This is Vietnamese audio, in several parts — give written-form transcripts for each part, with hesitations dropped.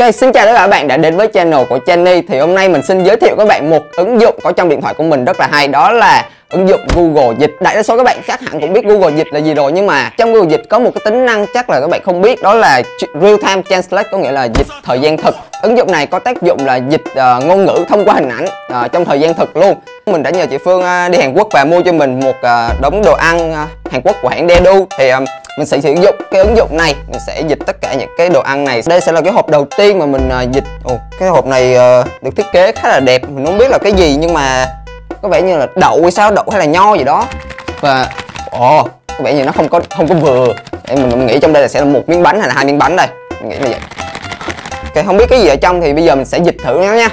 Ok, xin chào tất cả các bạn đã đến với channel của Channy. Thì hôm nay mình xin giới thiệu các bạn một ứng dụng có trong điện thoại của mình rất là hay. Đó là ứng dụng Google Dịch. Đại đa số các bạn chắc hẳn cũng biết Google Dịch là gì rồi. Nhưng mà trong Google Dịch có một cái tính năng chắc là các bạn không biết. Đó là Real Time Translate, có nghĩa là dịch thời gian thực. Ứng dụng này có tác dụng là dịch ngôn ngữ thông qua hình ảnh trong thời gian thực luôn. Mình đã nhờ chị Phương đi Hàn Quốc và mua cho mình một đống đồ ăn Hàn Quốc của hãng Daedu. Thì mình sẽ sử dụng cái ứng dụng này, mình sẽ dịch tất cả những cái đồ ăn này. Đây sẽ là cái hộp đầu tiên mà mình dịch. Cái hộp này được thiết kế khá là đẹp, mình không biết là cái gì nhưng mà có vẻ như là đậu hay sao, đậu hay là nho gì đó. Và có vẻ như nó không có vừa. Mình nghĩ trong đây là sẽ là một miếng bánh hay là hai miếng bánh đây, mình nghĩ là vậy. Ok, không biết cái gì ở trong thì bây giờ mình sẽ dịch thử nó nha.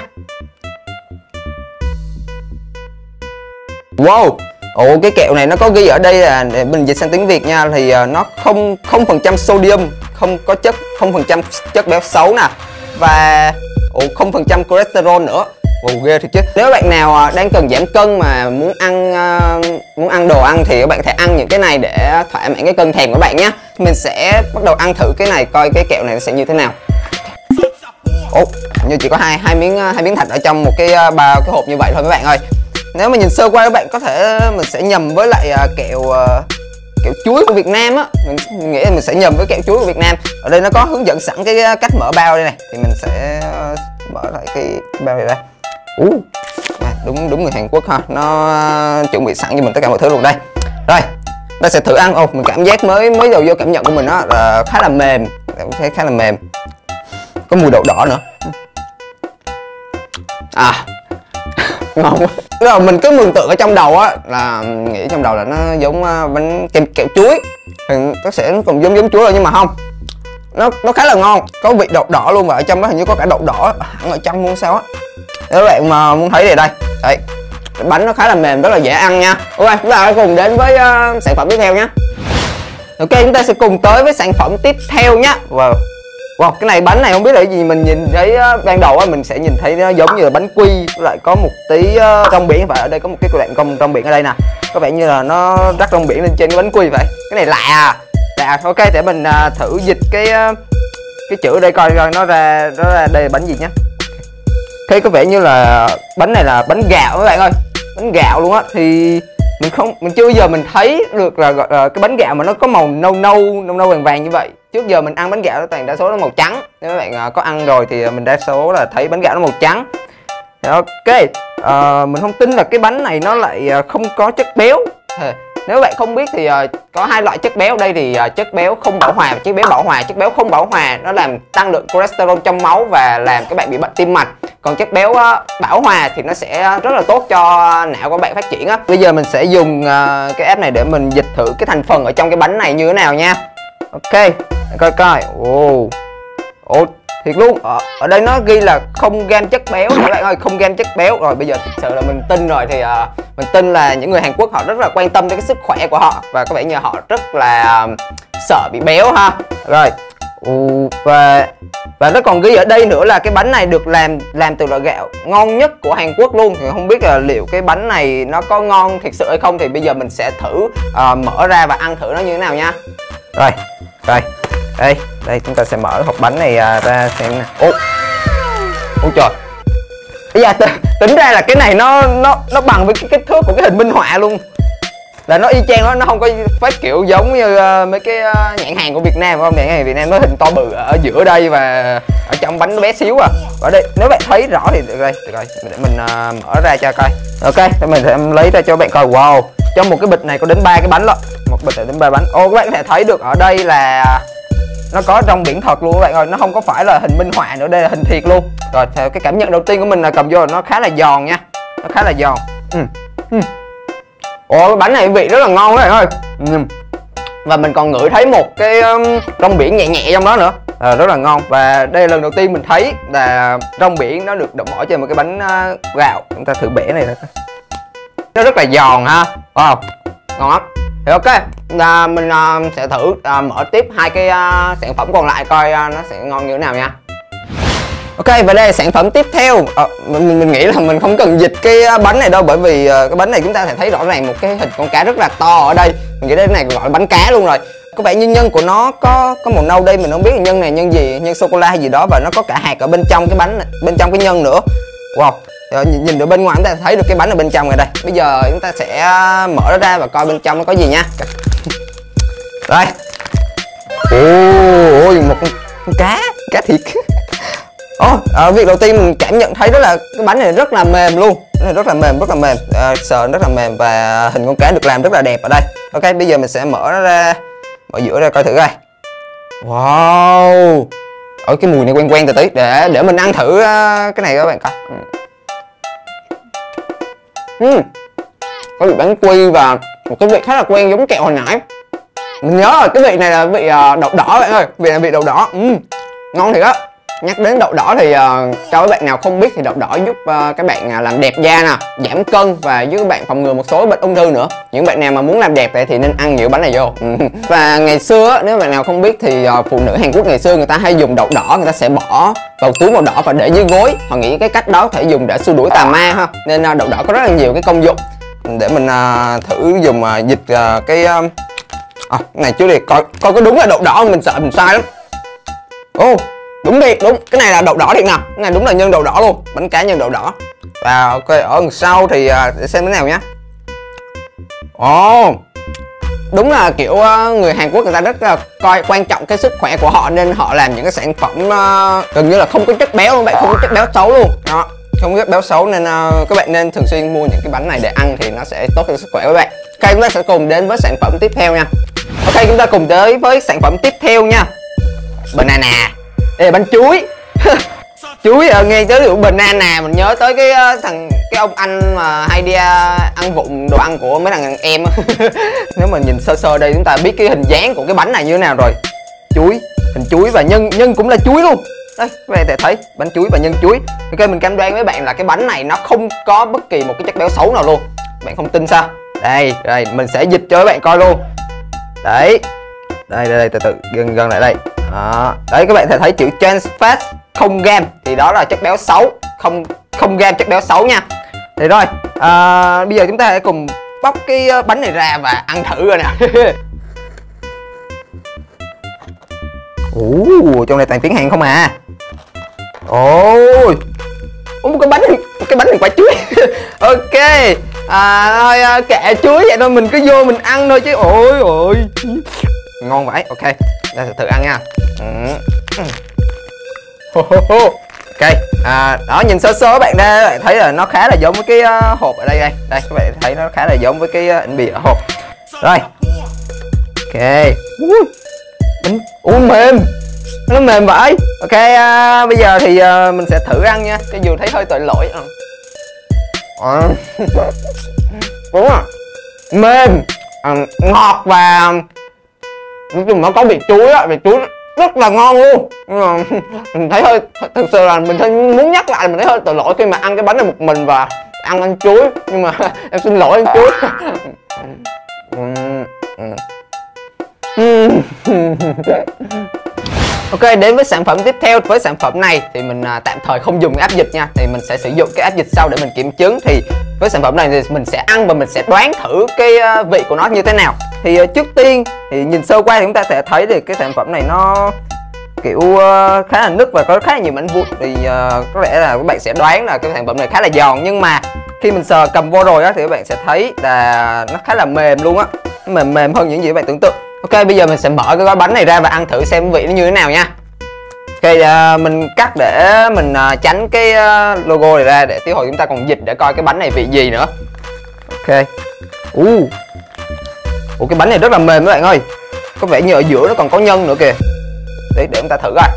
Wow, cái kẹo này nó có ghi ở đây là, để mình dịch sang tiếng Việt nha, thì nó 0% sodium, không có chất, 0% chất béo xấu nè, và 0% cholesterol nữa. Ghê thiệt chứ. Nếu bạn nào đang cần giảm cân mà muốn ăn đồ ăn thì các bạn có thể ăn những cái này để thỏa mãn cái cơn thèm của bạn nhé. Mình sẽ bắt đầu ăn thử cái này coi cái kẹo này nó sẽ như thế nào. Như chỉ có hai miếng thịt ở trong một cái hộp như vậy thôi các bạn ơi. Nếu mà nhìn sơ qua các bạn có thể mình sẽ nhầm với lại kẹo chuối của Việt Nam á. Mình nghĩ là mình sẽ nhầm với kẹo chuối của Việt Nam. Ở đây nó có hướng dẫn sẵn cái cách mở bao đây này, thì mình sẽ mở lại cái bao này ra. Đúng người Hàn Quốc ha, nó chuẩn bị sẵn cho mình tất cả mọi thứ luôn đây. Rồi, ta sẽ thử ăn. Mình cảm giác mới đầu vô cảm nhận của mình đó là khá là mềm, khá là mềm, có mùi đậu đỏ nữa. Ngon quá. Rồi mình cứ mường tượng ở trong đầu á, là nghĩ trong đầu là nó giống bánh kẹo chuối, thì nó sẽ còn giống chuối rồi, nhưng mà không, nó khá là ngon, có vị đậu đỏ luôn, và ở trong đó hình như có cả đậu đỏ hẳn ở trong luôn sao á. Nếu các bạn mà muốn thấy thì đây, đấy, bánh nó khá là mềm, rất là dễ ăn nha. Ok, chúng ta hãy cùng đến với sản phẩm tiếp theo nhé. Ok, chúng ta sẽ cùng tới với sản phẩm tiếp theo nhé. Wow, cái này bánh này không biết là cái gì, mình nhìn thấy ban đầu á mình sẽ nhìn thấy nó giống như là bánh quy, lại có một tí rong biển, và ở đây có một cái đoạn rong biển ở đây nè, có vẻ như là nó rắc rong biển lên trên cái bánh quy vậy. Cái này lạ. Ok, để mình thử dịch cái chữ ở đây coi nó ra đây là bánh gì nhé. Thế có vẻ như là bánh này là bánh gạo các bạn ơi, bánh gạo luôn á. Thì mình chưa bao giờ mình thấy được là cái bánh gạo mà nó có màu nâu vàng vàng như vậy. Trước giờ mình ăn bánh gạo toàn đa số nó màu trắng. Nếu các bạn có ăn rồi thì mình đa số là thấy bánh gạo nó màu trắng. Ok, mình không tin là cái bánh này nó lại không có chất béo. Nếu các bạn không biết thì có hai loại chất béo ở đây, thì chất béo không bão hòa và chất béo bão hòa. Chất béo không bão hòa nó làm tăng lượng cholesterol trong máu và làm các bạn bị bệnh tim mạch. Còn chất béo bão hòa thì nó sẽ rất là tốt cho não của bạn phát triển á. Bây giờ mình sẽ dùng cái app này để mình dịch thử cái thành phần ở trong cái bánh này như thế nào nha. Ok, coi. Thiệt luôn, ở đây nó ghi là 0g chất béo các bạn ơi, 0g chất béo. Rồi bây giờ thực sự là mình tin rồi, thì mình tin là những người Hàn Quốc họ rất là quan tâm đến cái sức khỏe của họ, và có vẻ như họ rất là sợ bị béo ha. Rồi, và nó còn ghi ở đây nữa là cái bánh này được làm từ loại gạo ngon nhất của Hàn Quốc luôn. Thì không biết là liệu cái bánh này nó có ngon thực sự hay không, thì bây giờ mình sẽ thử mở ra và ăn thử nó như thế nào nha. Rồi, đây chúng ta sẽ mở hộp bánh này ra xem nè. Ôi trời, bây giờ tính ra là cái này nó bằng với cái kích thước của cái hình minh họa luôn, là nó y chang, nó không có phát kiểu giống như mấy cái nhãn hàng của Việt Nam không? Nhãn hàng Việt Nam nó hình to bự ở giữa đây và ở trong bánh nó bé xíu à. Ở đây nếu bạn thấy rõ thì được rồi, để mình mở ra cho coi. Ok, thì mình sẽ lấy ra cho bạn coi. Wow, trong một cái bịch này có đến 3 cái bánh lận, một bịch này đến 3 bánh. Các bạn có thể thấy được ở đây là nó có rong biển thật luôn các bạn ơi, nó không có phải là hình minh họa nữa, đây là hình thiệt luôn. Rồi, theo cái cảm nhận đầu tiên của mình là cầm vô là nó khá là giòn nha, nó khá là giòn. Cái bánh này vị rất là ngon các bạn ơi. Và mình còn ngửi thấy một cái rong biển nhẹ nhẹ trong đó nữa, rất là ngon. Và đây là lần đầu tiên mình thấy là rong biển nó được đổ bỏ trên một cái bánh gạo. Chúng ta thử bẻ này ra, nó rất là giòn ha. Wow, ngon lắm. Thì ok, mình sẽ thử mở tiếp hai cái sản phẩm còn lại coi nó sẽ ngon như thế nào nha. Ok, và đây là sản phẩm tiếp theo. Mình nghĩ là mình không cần dịch cái bánh này đâu, bởi vì cái bánh này chúng ta sẽ thấy rõ ràng một cái hình con cá rất là to ở đây. Mình nghĩ đây này gọi là bánh cá luôn rồi. có vẻ như nhân của nó có màu nâu đây, mình không biết là nhân này nhân gì, nhân sô cô la hay gì đó, và nó có cả hạt ở bên trong cái bánh này, bên trong cái nhân nữa. Wow. Nhìn được bên ngoài chúng ta thấy được cái bánh ở bên trong này đây. Bây giờ chúng ta sẽ mở nó ra và coi bên trong nó có gì nha. Đây. Ôi, một con cá thịt. Việc đầu tiên mình cảm nhận thấy đó là cái bánh này rất là mềm luôn, rất là mềm, sờ rất là mềm, và hình con cá được làm rất là đẹp ở đây. Ok, bây giờ mình sẽ mở nó ra, mở giữa ra coi thử coi. Wow, cái mùi này quen từ tí, để mình ăn thử cái này các bạn coi. Có vị bánh quy và một cái vị khá là quen giống kẹo hồi nãy. Mình nhớ rồi, cái vị này là vị đậu đỏ bạn ơi, vị này vị đậu đỏ, ngon thiệt á. Nhắc đến đậu đỏ thì cho các bạn nào không biết thì đậu đỏ giúp các bạn làm đẹp da nè, giảm cân và giúp các bạn phòng ngừa một số bệnh ung thư nữa. Những bạn nào mà muốn làm đẹp thì nên ăn nhiều bánh này vô. Và ngày xưa nếu bạn nào không biết thì phụ nữ Hàn Quốc ngày xưa người ta hay dùng đậu đỏ, người ta sẽ bỏ vào túi màu đỏ và để dưới gối. Họ nghĩ cái cách đó có thể dùng để xua đuổi tà ma ha. Nên đậu đỏ có rất là nhiều cái công dụng. Để mình thử dùng dịch cái này trước đi, coi có đúng là đậu đỏ không, mình sợ mình sai lắm. Đúng thiệt, đúng, cái này là đậu đỏ thiệt nào, cái này đúng là nhân đậu đỏ luôn, bánh cá nhân đậu đỏ. Và ok, ở đằng sau thì để xem thế nào nhé. Đúng là kiểu người Hàn Quốc người ta rất là quan trọng cái sức khỏe của họ, nên họ làm những cái sản phẩm gần như là không có chất béo luôn bạn, không có chất béo xấu luôn đó, không có chất béo xấu, nên các bạn nên thường xuyên mua những cái bánh này để ăn thì nó sẽ tốt cho sức khỏe của các bạn. Ok, chúng ta sẽ cùng đến với sản phẩm tiếp theo nha. Ok, chúng ta cùng tới với sản phẩm tiếp theo nha. Banana. Đây là bánh chuối. Chuối nghe tới hiệu banana mình nhớ tới cái ông anh mà hay đi ăn vụng đồ ăn của mấy thằng em. Nếu mà nhìn sơ sơ đây chúng ta biết cái hình dáng của cái bánh này như thế nào rồi. Chuối, hình chuối và nhân cũng là chuối luôn. Đây, các bạn thấy bánh chuối và nhân chuối. Ok, mình cam đoan với bạn là cái bánh này nó không có bất kỳ một cái chất béo xấu nào luôn. Bạn không tin sao? Đây, mình sẽ dịch cho các bạn coi luôn. Đấy. Đây, từ từ gần lại đây. Đấy, các bạn thể thấy chữ trans fat 0 gram thì đó là chất béo xấu, không gram chất béo xấu nha. Thì rồi, bây giờ chúng ta hãy cùng bóc cái bánh này ra và ăn thử rồi nè. Trong này toàn tiếng Hàn không à. Cái bánh này quả chuối. Ok, thôi kệ chuối vậy thôi, mình cứ vô mình ăn thôi chứ. Ôi ngon vậy. Ok, ta sẽ thử ăn nha. Ok, đó, nhìn sơ sơ các bạn thấy là nó khá là giống với cái hộp ở đây. Đây các bạn thấy nó khá là giống với cái in bì ở hộp. Rồi, ok. Mềm, nó mềm vậy. Ok, bây giờ thì mình sẽ thử ăn nha, cho dù thấy hơi tội lỗi. Đúng rồi, mềm, ngọt và nói chung nó có vị chuối á, vị chuối rất là ngon luôn. Nhưng mà mình thấy hơi, thực sự là mình thấy muốn nhắc lại, mình thấy hơi tội lỗi khi mà ăn cái bánh này một mình và ăn chuối, nhưng mà em xin lỗi ăn chuối. Ok, đến với sản phẩm tiếp theo. Với sản phẩm này thì mình tạm thời không dùng cái áp dịch nha, thì mình sẽ sử dụng cái áp dịch sau để mình kiểm chứng. Thì với sản phẩm này thì mình sẽ ăn và mình sẽ đoán thử cái vị của nó như thế nào. Thì trước tiên thì nhìn sơ qua thì chúng ta sẽ thấy thì cái sản phẩm này nó kiểu khá là nứt và có khá là nhiều mảnh vụn. Thì có lẽ là các bạn sẽ đoán là cái sản phẩm này khá là giòn, nhưng mà khi mình sờ cầm vô rồi á thì các bạn sẽ thấy là nó khá là mềm luôn á, mềm hơn những gì các bạn tưởng tượng. Ok, bây giờ mình sẽ mở cái gói bánh này ra và ăn thử xem vị nó như thế nào nha. Ok, mình cắt để mình tránh cái logo này ra để tí hồi chúng ta còn dịch để coi cái bánh này vị gì nữa. Ok. Cái bánh này rất là mềm các bạn ơi. Có vẻ như ở giữa nó còn có nhân nữa kìa. Để chúng ta thử coi.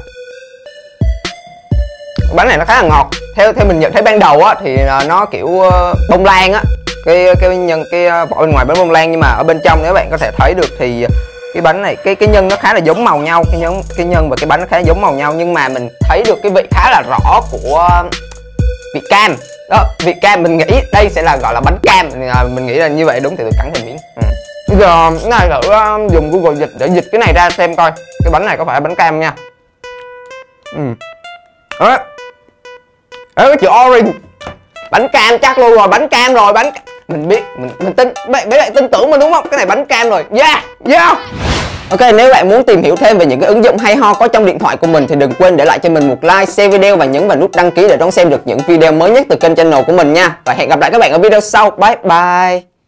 Bánh này nó khá là ngọt. Theo mình nhận thấy ban đầu á thì nó kiểu bông lan á. Cái vỏ bên ngoài bánh bông lan, nhưng mà ở bên trong nếu bạn có thể thấy được thì cái bánh này cái nhân nó khá là giống màu nhau, cái nhân và cái bánh nó khá là giống màu nhau, nhưng mà mình thấy được cái vị khá là rõ của vị cam đó. Vị cam mình nghĩ đây sẽ là gọi là bánh cam, mình nghĩ là như vậy đúng, thì tôi cắn thêm miếng. Bây giờ cái này thử dùng Google dịch để dịch cái này ra xem coi cái bánh này có phải là bánh cam nha. Đó, cái chữ orange, bánh cam chắc luôn rồi, bánh cam rồi, mình biết, mình tin mấy bạn tin tưởng mình đúng không? Cái này bánh cam rồi. Yeah. Ok, nếu bạn muốn tìm hiểu thêm về những cái ứng dụng hay ho có trong điện thoại của mình thì đừng quên để lại cho mình một like, share video và nhấn vào nút đăng ký để đón xem được những video mới nhất từ kênh channel của mình nha. Và hẹn gặp lại các bạn ở video sau. Bye bye.